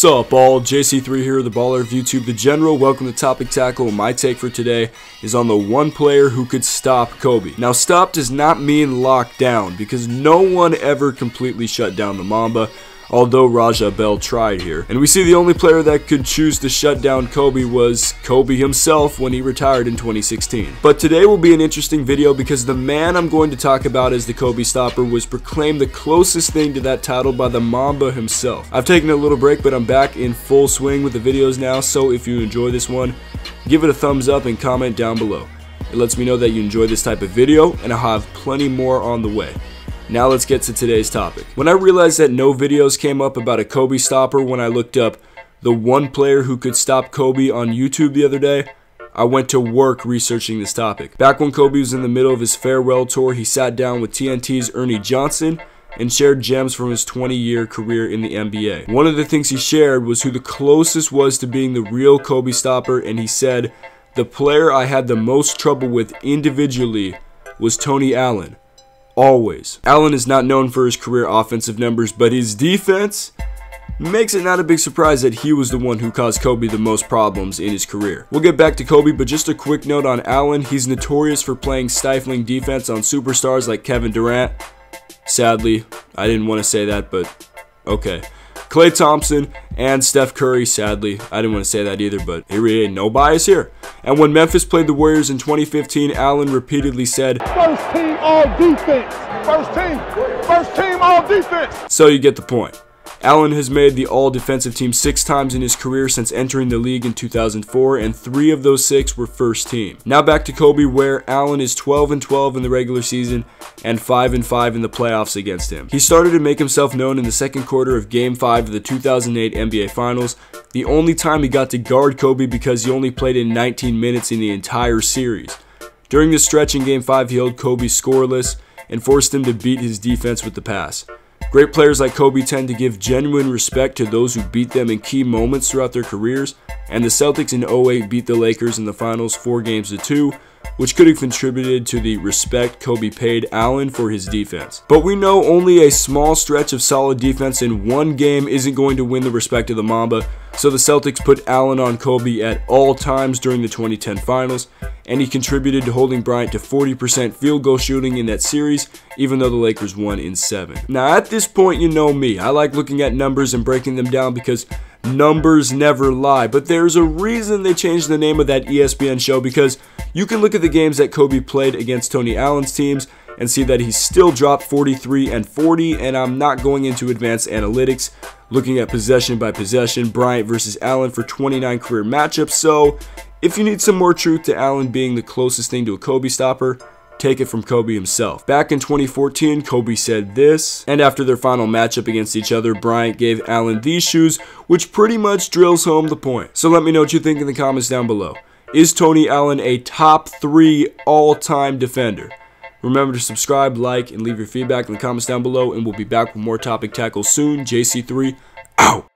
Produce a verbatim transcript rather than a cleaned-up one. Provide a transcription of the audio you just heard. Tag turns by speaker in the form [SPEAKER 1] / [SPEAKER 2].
[SPEAKER 1] Sup all, J C three here, the baller of YouTube, the general. Welcome to Topic Tackle. My take for today is on the one player who could stop Kobe. Now stop does not mean lock down, because no one ever completely shut down the Mamba, although Raja Bell tried here. And we see the only player that could choose to shut down Kobe was Kobe himself when he retired in twenty sixteen. But today will be an interesting video because the man I'm going to talk about as the Kobe stopper was proclaimed the closest thing to that title by the Mamba himself. I've taken a little break, but I'm back in full swing with the videos now, so if you enjoy this one, give it a thumbs up and comment down below. It lets me know that you enjoy this type of video, and I'll have plenty more on the way. Now let's get to today's topic. When I realized that no videos came up about a Kobe stopper when I looked up the one player who could stop Kobe on YouTube the other day, I went to work researching this topic. Back when Kobe was in the middle of his farewell tour, he sat down with T N T's Ernie Johnson and shared gems from his twenty year career in the N B A. One of the things he shared was who the closest was to being the real Kobe stopper, and he said, "The player I had the most trouble with individually was Tony Allen. Always." Allen is not known for his career offensive numbers, but his defense makes it not a big surprise that he was the one who caused Kobe the most problems in his career. We'll get back to Kobe, but just a quick note on Allen. He's notorious for playing stifling defense on superstars like Kevin Durant. Sadly, I didn't want to say that, but okay. Klay Thompson and Steph Curry. Sadly, I didn't want to say that either, but here we ain't no bias here. And when Memphis played the Warriors in twenty fifteen, Allen repeatedly said,
[SPEAKER 2] "First team all defense. First team. First team all defense."
[SPEAKER 1] So you get the point. Allen has made the all-defensive team six times in his career since entering the league in two thousand four, and three of those six were first team. Now back to Kobe, where Allen is twelve and twelve in the regular season and five and five in the playoffs against him. He started to make himself known in the second quarter of Game five of the two thousand eight N B A Finals, the only time he got to guard Kobe because he only played in nineteen minutes in the entire series. During this stretch in Game five, he held Kobe scoreless and forced him to beat his defense with the pass. Great players like Kobe tend to give genuine respect to those who beat them in key moments throughout their careers, and the Celtics in oh eight beat the Lakers in the finals four games to two, which could have contributed to the respect Kobe paid Allen for his defense. But we know only a small stretch of solid defense in one game isn't going to win the respect of the Mamba, so the Celtics put Allen on Kobe at all times during the twenty ten finals, and he contributed to holding Bryant to forty percent field goal shooting in that series, even though the Lakers won in seven. Now at this point, you know me, I like looking at numbers and breaking them down because numbers never lie, but there's a reason they changed the name of that E S P N show, because you can look at the games that Kobe played against Tony Allen's teams and see that he still dropped forty-three and forty, and I'm not going into advanced analytics, looking at possession by possession, Bryant versus Allen for twenty-nine career matchups. So if you need some more truth to Allen being the closest thing to a Kobe stopper, take it from Kobe himself. Back in twenty fourteen, Kobe said this, and after their final matchup against each other, Bryant gave Allen these shoes, which pretty much drills home the point. So let me know what you think in the comments down below. Is Tony Allen a top three all-time defender? Remember to subscribe, like, and leave your feedback in the comments down below, and we'll be back with more Topic Tackle soon. J C three, out!